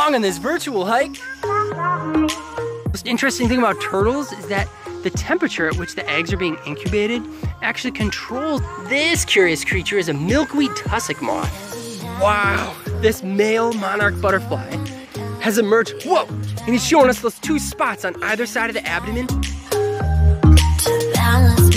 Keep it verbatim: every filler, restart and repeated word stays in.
along on this virtual hike. Most interesting thing about turtles is that the temperature at which the eggs are being incubated actually controls. This curious creature is a milkweed tussock moth. Wow, this male monarch butterfly has emerged. Whoa, and he's showing us those two spots on either side of the abdomen.